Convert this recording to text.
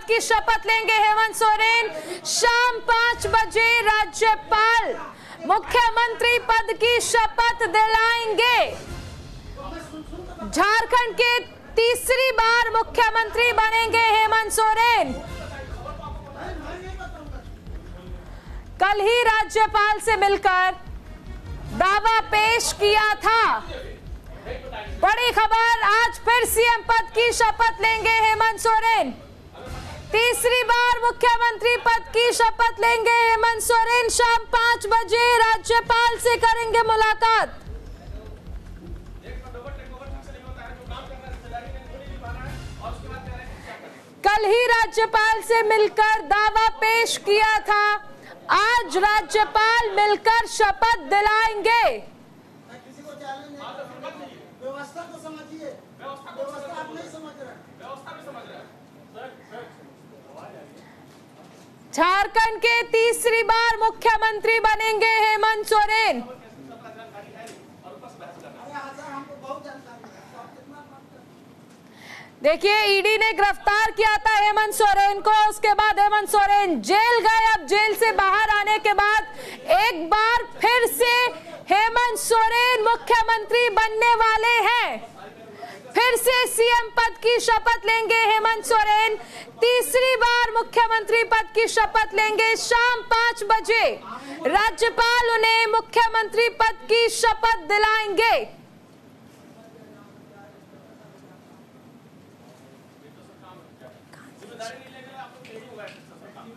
पद की शपथ लेंगे हेमंत सोरेन। शाम 5 बजे राज्यपाल मुख्यमंत्री पद की शपथ दिलाएंगे। झारखंड के तीसरी बार मुख्यमंत्री बनेंगे हेमंत सोरेन। कल ही राज्यपाल से मिलकर दावा पेश किया था। बड़ी खबर, आज फिर सीएम पद की शपथ लेंगे हेमंत सोरेन। तीसरी बार मुख्यमंत्री पद की शपथ लेंगे हेमंत सोरेन। शाम 5 बजे राज्यपाल से करेंगे मुलाकात। कल ही राज्यपाल से मिलकर दावा पेश किया था, आज राज्यपाल मिलकर शपथ दिलाएंगे। किसी को चैलेंज नहीं, व्यवस्था को समझिए, व्यवस्था आप नहीं समझ रहे, व्यवस्था भी समझ रहे हैं। झारखंड के तीसरी बार मुख्यमंत्री बनेंगे हेमंत सोरेन। देखिए, ईडी ने गिरफ्तार किया था हेमंत सोरेन को, उसके बाद हेमंत सोरेन जेल गए। अब जेल से बाहर आने के बाद एक बार फिर से हेमंत सोरेन मुख्यमंत्री बनने वाले हैं। फिर से सीएम पद की शपथ लेंगे हेमंत सोरेन। तीसरी बार मुख्यमंत्री पद की शपथ लेंगे। शाम 5 बजे राज्यपाल उन्हें मुख्यमंत्री पद की शपथ दिलाएंगे।